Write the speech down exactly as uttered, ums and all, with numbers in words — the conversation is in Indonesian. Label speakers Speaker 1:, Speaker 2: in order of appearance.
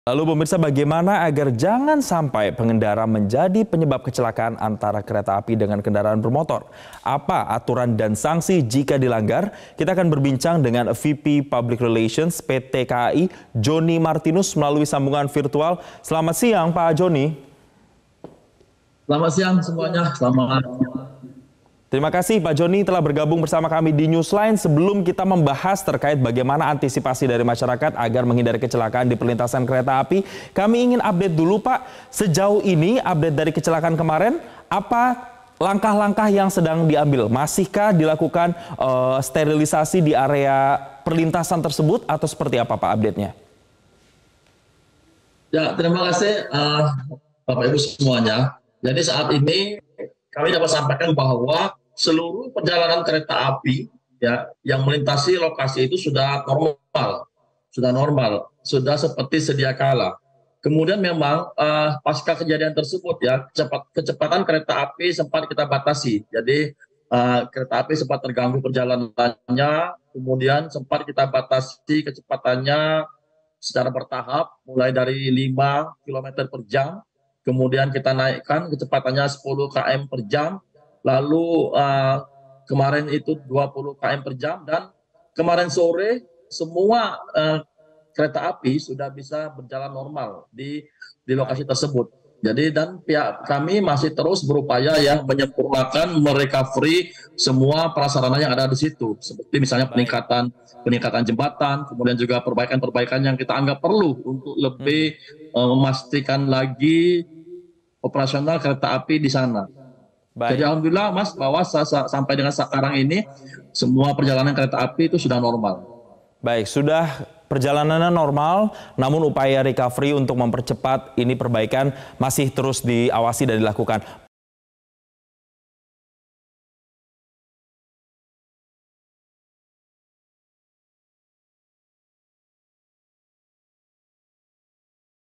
Speaker 1: Lalu pemirsa, bagaimana agar jangan sampai pengendara menjadi penyebab kecelakaan antara kereta api dengan kendaraan bermotor? Apa aturan dan sanksi jika dilanggar? Kita akan berbincang dengan V P Public Relations P T K A I, Joni Martinus, melalui sambungan virtual. Selamat siang Pak Joni.
Speaker 2: Selamat siang semuanya, selamat.
Speaker 1: Terima kasih Pak Joni telah bergabung bersama kami di Newsline. Sebelum kita membahas terkait bagaimana antisipasi dari masyarakat agar menghindari kecelakaan di perlintasan kereta api, kami ingin update dulu Pak, sejauh ini update dari kecelakaan kemarin, apa langkah-langkah yang sedang diambil? Masihkah dilakukan uh, sterilisasi di area perlintasan tersebut atau seperti apa Pak update-nya?
Speaker 2: Ya, terima kasih uh, Bapak Ibu semuanya. Jadi saat ini kami dapat sampaikan bahwa seluruh perjalanan kereta api ya yang melintasi lokasi itu sudah normal, sudah normal, sudah seperti sedia kala. Kemudian memang uh, pasca kejadian tersebut ya kecepat, kecepatan kereta api sempat kita batasi. Jadi uh, kereta api sempat terganggu perjalanannya, kemudian sempat kita batasi kecepatannya secara bertahap, mulai dari lima kilometer per jam, kemudian kita naikkan kecepatannya sepuluh kilometer per jam. Lalu uh, kemarin itu dua puluh kilometer per jam, dan kemarin sore semua uh, kereta api sudah bisa berjalan normal di di lokasi tersebut. Jadi dan pihak kami masih terus berupaya ya menyempurnakan merecovery semua prasarana yang ada di situ, seperti misalnya peningkatan peningkatan jembatan, kemudian juga perbaikan-perbaikan yang kita anggap perlu untuk lebih uh, memastikan lagi operasional kereta api di sana. Baik. Jadi alhamdulillah Mas, bahwa sampai dengan sekarang ini semua perjalanan kereta api itu sudah normal.
Speaker 1: Baik, sudah perjalanannya normal, namun upaya recovery untuk mempercepat ini perbaikan masih terus diawasi dan dilakukan.